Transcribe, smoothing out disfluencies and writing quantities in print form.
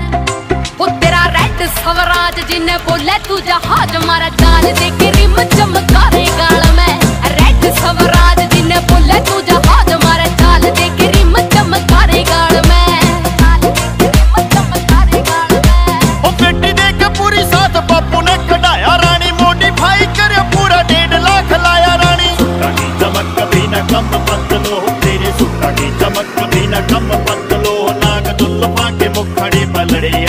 वो तेरा रेड स्वराज जिन्हें बोले तू जहाज मारा जान दे के रिम चमका रे गाल में।